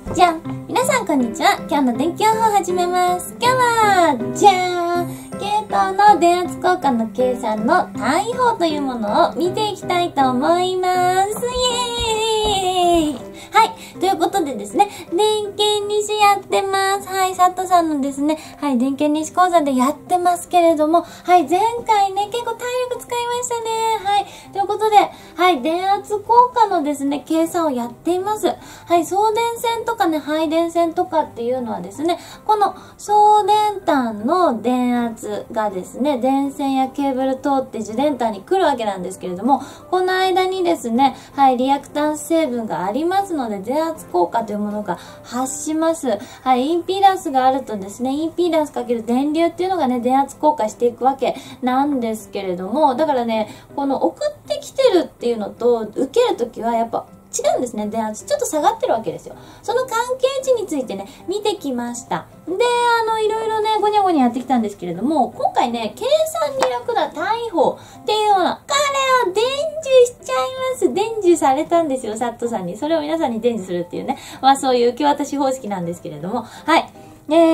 じゃん、皆さんこんにちは。今日の電気予報を始めます。今日は、じゃーん、系統の電圧交換の計算の単位法というものを見ていきたいと思います。イエーイ。はい。ということでですね、電気西やってます。はい。佐藤さんのですね、はい。電気西講座でやってますけれども、はい。前回ね、結構体力使いましたね。はい。ということで、はい。電圧交換のですね、計算をやっています。はい。送電線とかね、配電線とかっていうのはですね、この送電端の電圧がですね、電線やケーブル通って受電端に来るわけなんですけれども、この間にですね、はい。リアクタンス成分がありますので、電圧効果というものが発します。はい。インピーダンスがあるとですね、インピーダンスかける電流っていうのがね、電圧効果していくわけなんですけれども、だからね、この送ってきてるっていうのと、受けるときはやっぱ違うんですね、電圧。ちょっと下がってるわけですよ。その関係値についてね、見てきました。で、いろいろね、ごにゃごにゃやってきたんですけれども、今回ね、計算に楽な単位法っていうのを、これを伝授しちゃいます。伝授されたんですよ、サットさんに。それを皆さんに伝授するっていうね。まあそういう受け渡し方式なんですけれども。はい。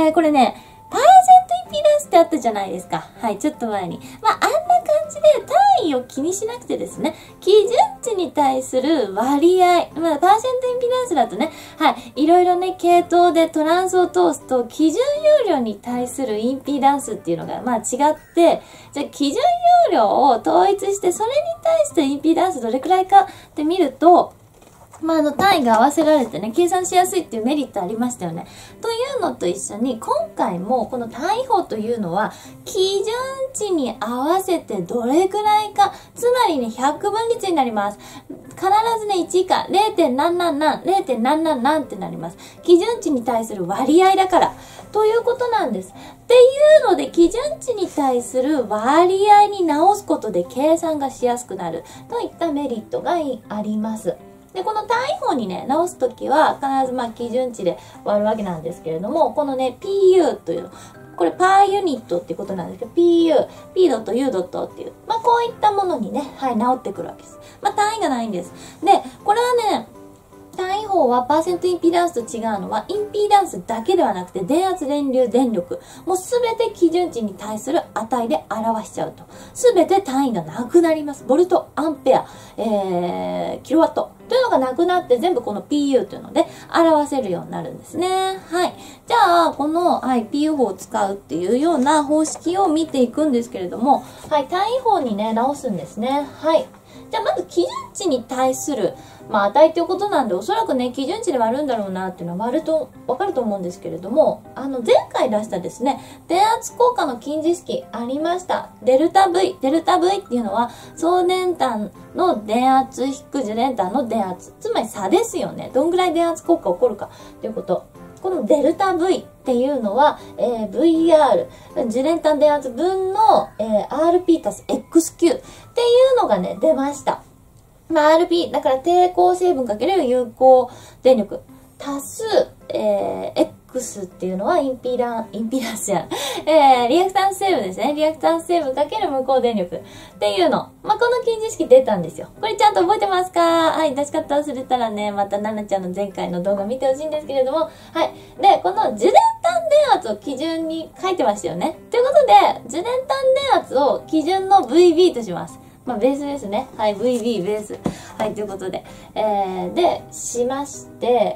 これね、パーセントインピーダンスってあったじゃないですか。はい、ちょっと前に。まあ、あんな感じで単位を気にしなくてですね、基準値に対する割合、まあ、パーセントインピーダンスだとね、はい、いろいろね、系統でトランスを通すと、基準容量に対するインピーダンスっていうのが、まあ違って、じゃあ基準容量を統一して、それに対してインピーダンスどれくらいかって見ると、まあ、単位が合わせられてね、計算しやすいっていうメリットありましたよね。というのと一緒に、今回もこの単位法というのは、基準値に合わせてどれくらいか、つまりね、100分率になります。必ずね、1以下、0.777、0.777ってなります。基準値に対する割合だから、ということなんです。っていうので、基準値に対する割合に直すことで計算がしやすくなる、といったメリットがあります。で、この単位法にね、直すときは、必ずまあ基準値で割るわけなんですけれども、このね、PU というの、これパーユニットっていうことなんですけど、PU、P ドット U ドットっていう、まあこういったものにね、はい、直ってくるわけです。まあ単位がないんです。で、これはね、単位法はパーセントインピーダンスと違うのは、インピーダンスだけではなくて、電圧、電流、電力、もうすべて基準値に対する値で表しちゃうと。すべて単位がなくなります。ボルト、アンペア、キロワットというのがなくなって、全部この PU というので表せるようになるんですね。はい。じゃあ、この、はい、PU 法を使うっていうような方式を見ていくんですけれども、はい、単位法にね、直すんですね。はい。じゃあ、まず基準値に対する、まあ、値っていうことなんで、おそらくね、基準値で割るんだろうなっていうのは割るとわかると思うんですけれども、前回出したですね、電圧効果の近似式ありました。デルタ V。デルタ V っていうのは、送電端の電圧引く受電端の電圧。つまり差ですよね。どんぐらい電圧効果起こるかということ。このデルタ V っていうのは、VR、受電端電圧分の、RP 足す XQ っていうのがね、出ました。まあ、RP、だから抵抗成分かける有効電力。足す、X っていうのはインピーダンスじゃん。リアクタンス成分ですね。リアクタンス成分かける無効電力っていうの。まあ、この近似式出たんですよ。これちゃんと覚えてますか？はい、出し方忘れたらね、またナナちゃんの前回の動画見てほしいんですけれども、はい。で、この受電端電圧を基準に書いてましたよね。ということで、受電端電圧を基準の VB とします。まあ、ベースですね。はい、VB、ベース。はい、ということで。で、しまして、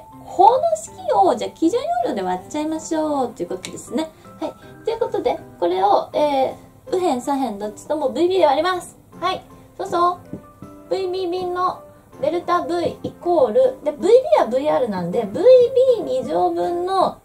この式を、じゃあ、基準容量で割っちゃいましょう。ということですね。はい。ということで、これを、右辺、左辺、どっちとも VB で割ります。はい。そうそう。VB 便のデルタ V イコール、で、VB は VR なんで、VB2 乗分の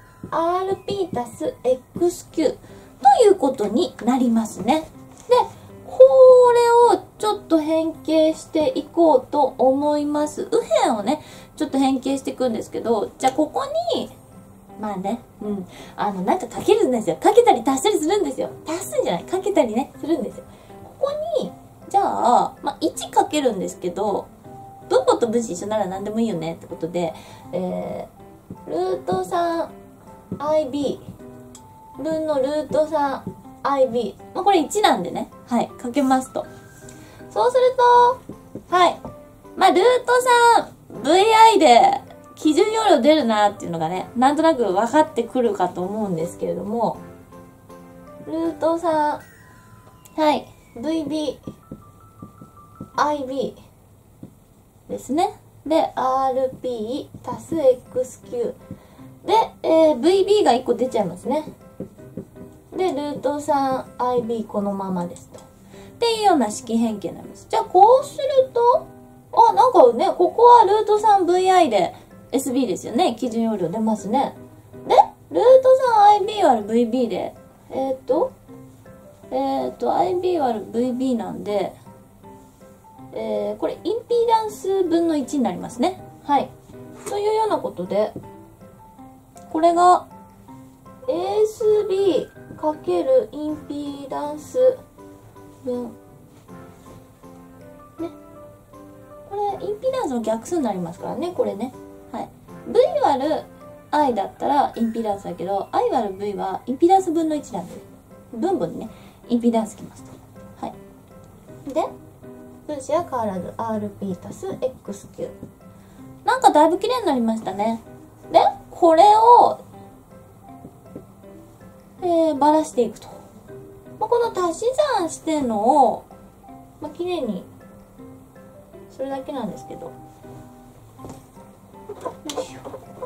RP 足す XQ ということになりますね。で、これをちょっと変形していこうと思います。右辺をね、ちょっと変形していくんですけど、じゃあここに、まあね、なんかかけるんですよ。かけたり足したりするんですよ。足すんじゃない、かけたりね、するんですよ。ここに、じゃあ、まあ1かけるんですけど、分母と分子一緒なら何でもいいよねってことで、ルート 3IB 分のルート 3IB。まあ、これ1なんでね。はい。かけますと。そうすると、はい。まあ、ルート 3VI で基準容量出るなっていうのがね、なんとなく分かってくるかと思うんですけれども、ルート3、はい、VB、IB ですね。で、RP 足す XQ。で、VB が1個出ちゃいますね。で、ルート 3IB このままですと。っていうような式変形になります。じゃあ、こうすると、あ、なんかね、ここはルート 3VI で SB ですよね。基準容量出ますね。で、ルート 3IB 割る VB で、IB 割る VB なんで、これ、インピーダンス分の1になりますね。はい。というようなことで、これが、ASB かけるインピーダンス分。ね。これ、インピーダンスの逆数になりますからね、これね。はい。V 割る I だったらインピーダンスだけど、I 割る V はインピーダンス分の1なんで、分母にね、インピーダンスきますと。はい。で、分子は変わらず RP 足す XQ。なんかだいぶ綺麗になりましたね。で、これを、ばらしていくと。まあ、この足し算してんのを、まあ、綺麗に、それだけなんですけど。よいしょ。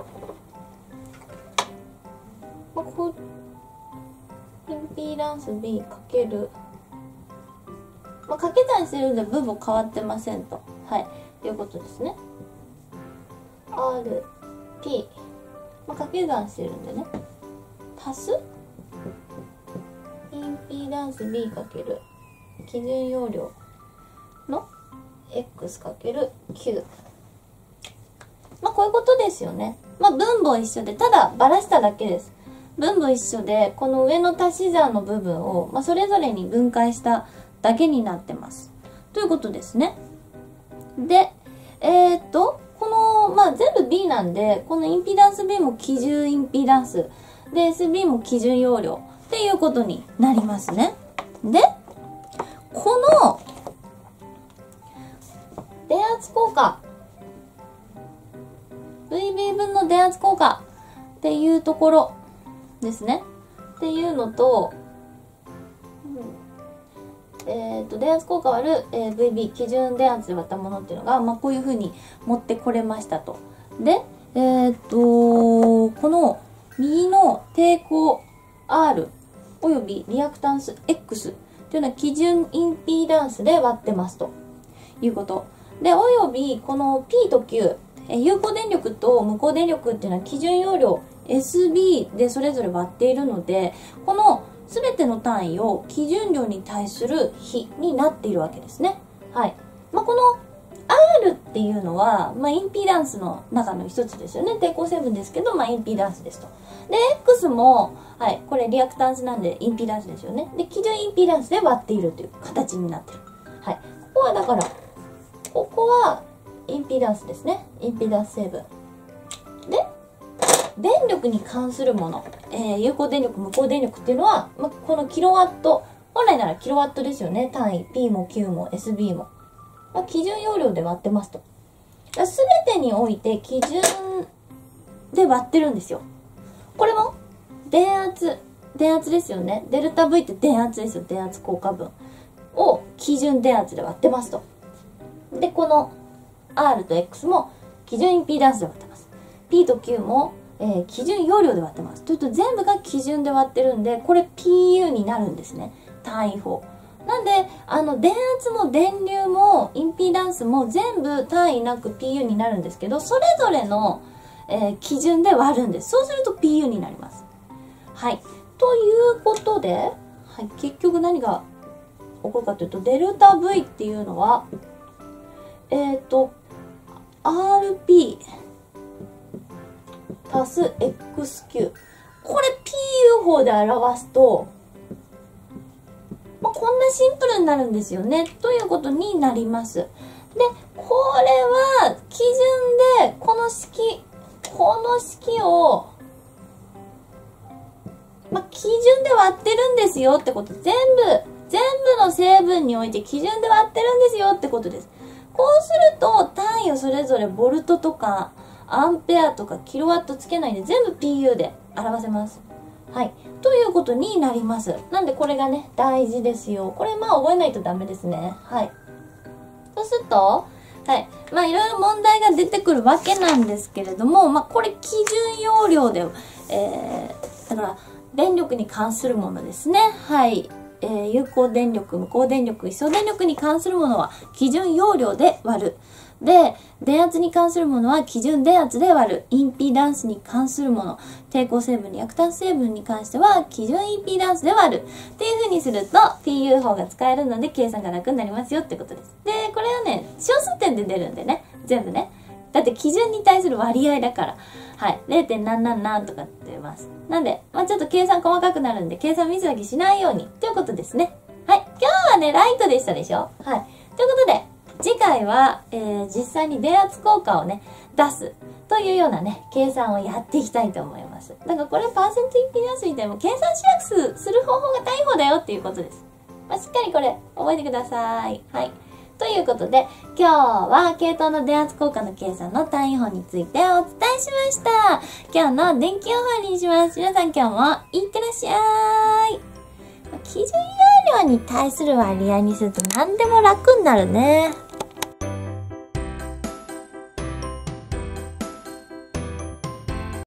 まあ、こう、インピーダンス B かける、まあ、掛け算してるんで分母変わってませんと。はい。いうことですね。R、P。まあ、掛け算してるんでね。足すインピーダンス B かける基準容量の X かける Q。まあ、こういうことですよね。まあ、分母一緒で、ただばらしただけです。分母一緒で、この上の足し算の部分を、まあ、それぞれに分解しただけになってます。ということですね。で、この、まあ、全部 B なんで、このインピーダンス B も基準インピーダンス。で、SB も基準容量。っていうことになりますね。で、この、電圧効果。VB 分の電圧効果っていうところですね。っていうのと、電圧効果割る、VB 基準電圧で割ったものっていうのが、まあ、こういう風に持ってこれましたと。で、この右の抵抗 R およびリアクタンス X っていうのは基準インピーダンスで割ってますということ。で、およびこの P と Q、有効電力と無効電力っていうのは基準容量 SB でそれぞれ割っているので、この全ての単位を基準量に対する比になっているわけですね。はい。まあ、この R っていうのは、まあ、インピーダンスの中の一つですよね。抵抗成分ですけど、まあ、インピーダンスですと。で、X も、はい、これリアクタンスなんでインピーダンスですよね。で、基準インピーダンスで割っているという形になってる。はい。ここはだから、ここはインピーダンスですね。インピーダンス成分。で、電力に関するもの、有効電力、無効電力っていうのは、まあ、このキロワット、本来ならキロワットですよね。単位、P も Q も SB も。まあ、基準容量で割ってますと。すべてにおいて基準で割ってるんですよ。これも、電圧ですよね。デルタ V って電圧ですよ。電圧効果分を基準電圧で割ってますと。で、この R と X も基準インピーダンスで割ってます。P と Q も、基準容量で割ってます。というと全部が基準で割ってるんで、これ PU になるんですね。単位法。なんで、電圧も電流もインピーダンスも全部単位なく PU になるんですけど、それぞれの、基準で割るんです。そうすると PU になります。はい。ということで、はい、結局何が起こるかというと、デルタ V っていうのは、RP 足す XQ。これ PU 法で表すと、まあ、こんなシンプルになるんですよね。ということになります。で、これは基準でこの式を、まあ、基準で割ってるんですよってこと。全部の成分において基準で割ってるんですよってことです。こうすると単位をそれぞれボルトとか、 アンペアとかキロワットつけないで全部 PU で表せます。はい。ということになります。なんでこれがね、大事ですよ。これ覚えないとダメですね。はい。そうすると、はい。いろいろ問題が出てくるわけなんですけれども、これ基準容量で、だから、電力に関するものですね。はい。有効電力、無効電力、位相電力に関するものは基準容量で割る。で、電圧に関するものは基準電圧で割る。インピダンスに関するもの、抵抗成分、リアクタンス成分に関しては基準インピダンスで割る。っていう風にすると PU 法が使えるので計算が楽になりますよってことです。で、これはね、小数点で出るんでね、全部ね。だって基準に対する割合だから。はい。0. 何々何とかって出ます。なんで、ちょっと計算細かくなるんで、計算ミスだけしないように。ということですね。はい。今日はね、ライトでしたでしょ？はい。ということで、次回は、実際に電圧効果をね、出す。というようなね、計算をやっていきたいと思います。だからこれパーセントインピダンスみたいな計算しやすくする方法が大法だよっていうことです。しっかりこれ、覚えてください。はい。ということで、今日は系統の電圧効果の計算の単位法についてお伝えしました。今日の電気予報にします。皆さん今日もいってらっしゃい。基準容量に対する割合にすると何でも楽になるね。